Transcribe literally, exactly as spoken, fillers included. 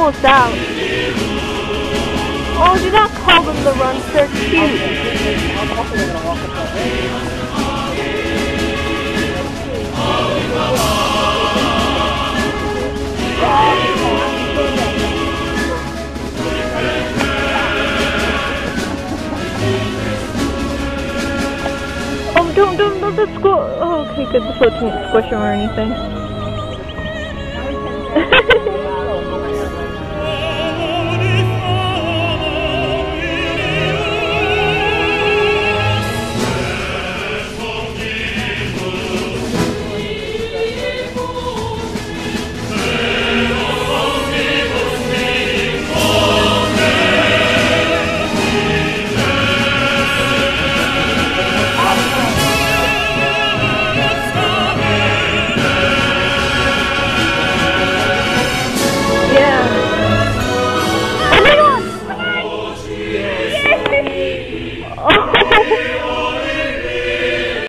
almost out. Oh, do not call them the runs, they're cute. Oh, don't, don't, don't, don't squish. Oh, okay, good, the float didn't squish him or anything. Oh